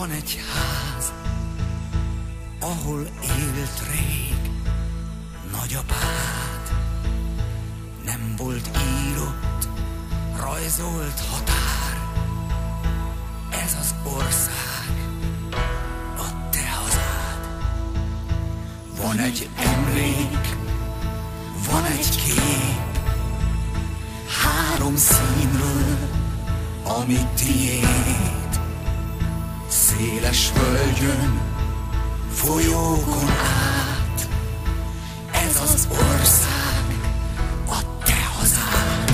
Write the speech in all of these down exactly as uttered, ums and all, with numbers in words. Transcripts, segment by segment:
Van egy ház, ahol élt rég nagyapád. Nem volt írott, rajzolt határ. Ez az ország, a te hazád. Van egy emlék, van egy kép, három színről, ami tiéd. Széles völgyön, folyókon át, ez az ország, a te hazád.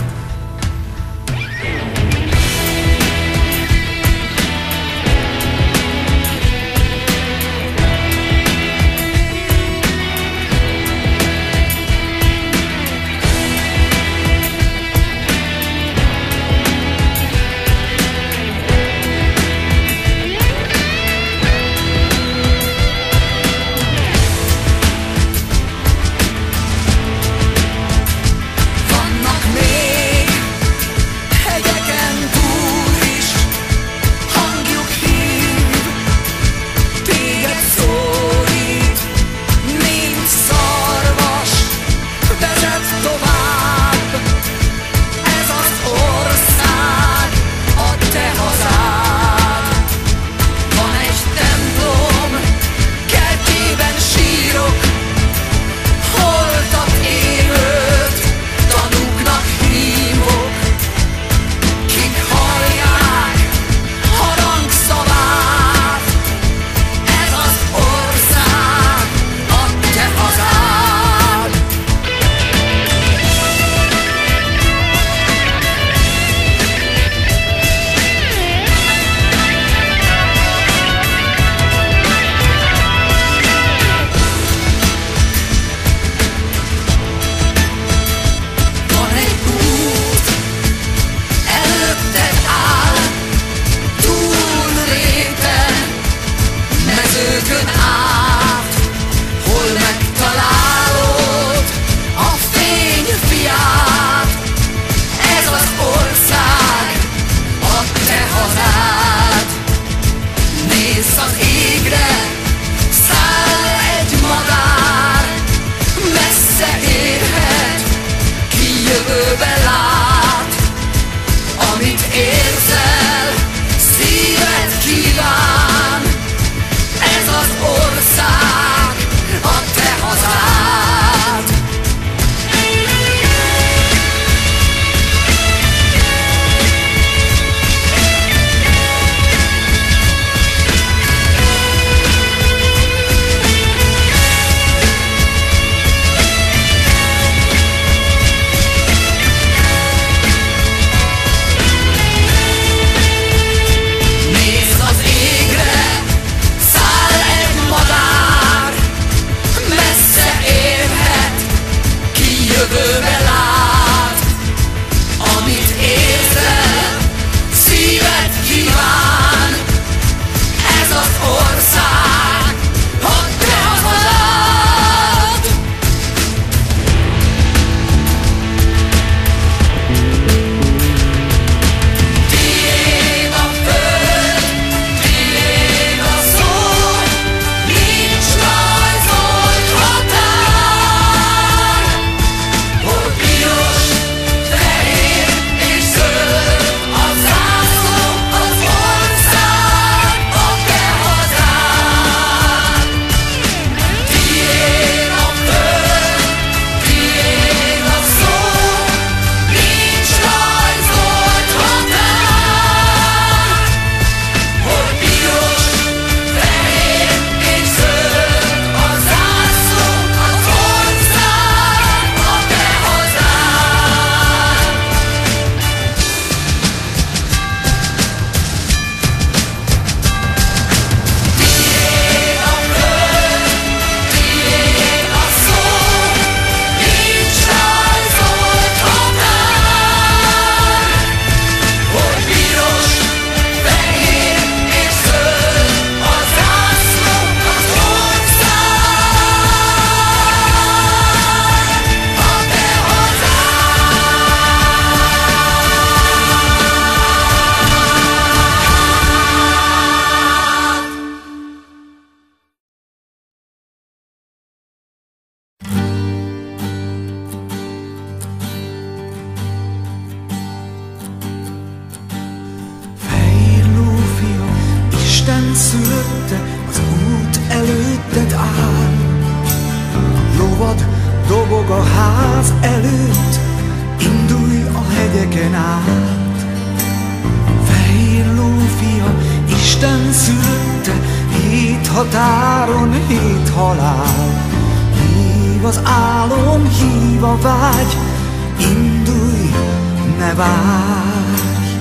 szülötte, az út előtted áll. Lovad dobog a ház előtt, indulj a hegyeken át. Fehér lófia, Isten szülötte, hét határon, hét halál. Hív az álom, hív a vágy, indulj, ne várj.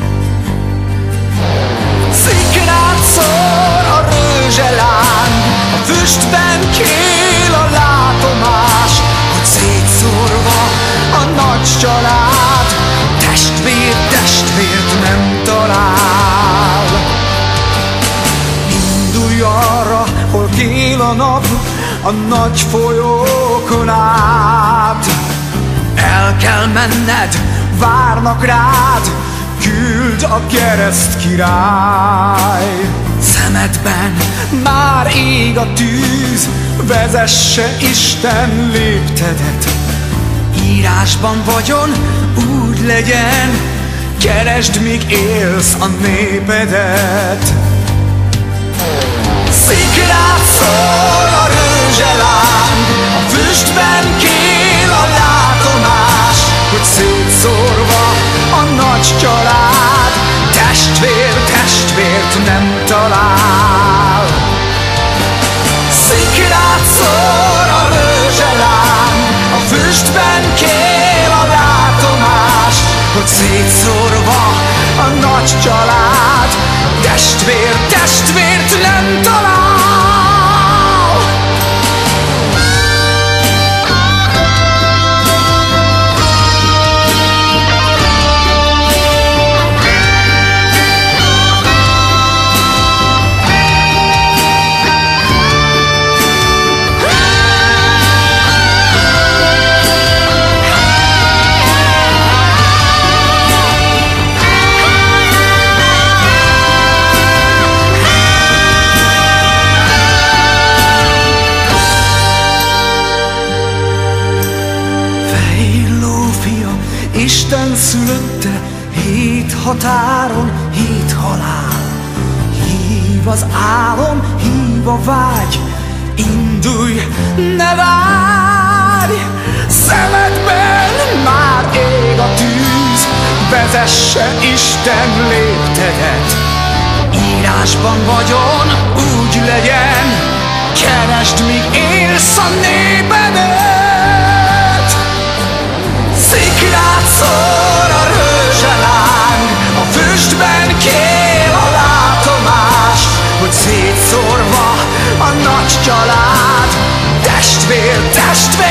Szikrát szór a rőzseláng, a füstben kél a látomás, hogy szétszórva a nagy család, testvér testvért nem talál. Indulj arra, hol kél a nap, a nagy folyókon át. El kell menned, várnak rád, küld a kereszt király. Szemedben már ég a tűz, vezesse Isten léptedet. Írásban vagyon, úgy legyen, keresd, míg élsz a népedet. Szikrát szól a rőzseláng, a füstben kél a látomás, hogy szétszórva a nagy család, testvér testvért nem talál. Szikrát szól a rőzseláng, a füstben kél a látomás, hogy szétszórva a nagy család, testvér testvért nem talál. Isten szülötte, hét határon, hét halál. Hív az álom, hív a vágy, indulj, ne várj! Szemedben már ég a tűz, vezesse Isten léptedet. Írásban vagyon, úgy legyen, keresd, míg élsz a népedet. Szikrát szól a rőzseláng, a füstben kél a látomás, hogy szétszórva a nagy család, testvér, testvér